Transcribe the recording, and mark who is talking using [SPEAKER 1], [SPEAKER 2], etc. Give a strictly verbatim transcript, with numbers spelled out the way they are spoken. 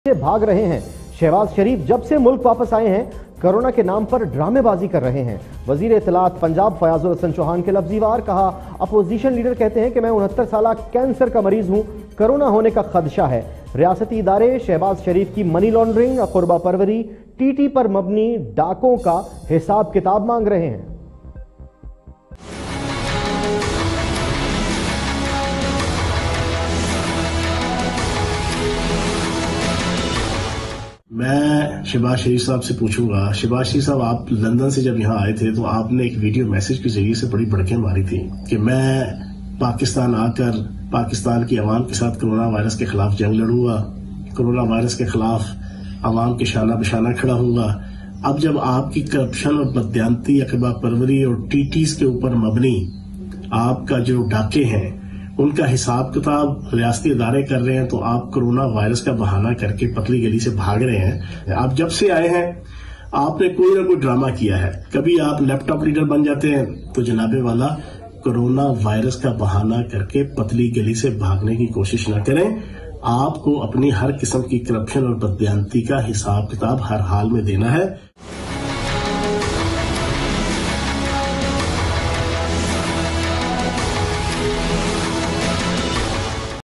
[SPEAKER 1] से भाग रहे हैं। शहबाज शरीफ जब से मुल्क वापस आए हैं कोरोना के नाम पर ड्रामेबाजी कर रहे हैं। वजीर इत्तलात पंजाब फयाजुल हसन चौहान के लफ्जी वार कहा, अपोजिशन लीडर कहते हैं कि मैं उनहत्तर साल कैंसर का मरीज हूं, कोरोना होने का खदशा है। रियासती इदारे शहबाज शरीफ की मनी लॉन्ड्रिंग, कुर्बा परवरी, टीटी पर मबनी डाकों का हिसाब किताब मांग रहे हैं।
[SPEAKER 2] मैं शहबाज शरीफ साहब से पूछूंगा, शहबाज शरीफ साहब आप लंदन से जब यहाँ आए थे तो आपने एक वीडियो मैसेज के जरिए से बड़ी भड़कें मारी थी कि मैं पाकिस्तान आकर पाकिस्तान की आवाम के साथ कोरोना वायरस के खिलाफ जंग लड़ूंगा, कोरोना वायरस के खिलाफ आवाम के शाना बशाना खड़ा हूंगा। अब जब आपकी करप्शन और बदयांती, अखबार परवरी और टीटीज के ऊपर मबनी आपका जो डाके हैं उनका हिसाब किताब रियासती इदारे कर रहे हैं, तो आप कोरोना वायरस का बहाना करके पतली गली से भाग रहे हैं। आप जब से आए हैं आपने कोई ना कोई ड्रामा किया है। कभी आप लैपटॉप लीडर बन जाते हैं तो जनाबे वाला कोरोना वायरस का बहाना करके पतली गली से भागने की कोशिश न करें। आपको अपनी हर किस्म की करप्शन और बदयांती का हिसाब किताब हर हाल में देना है।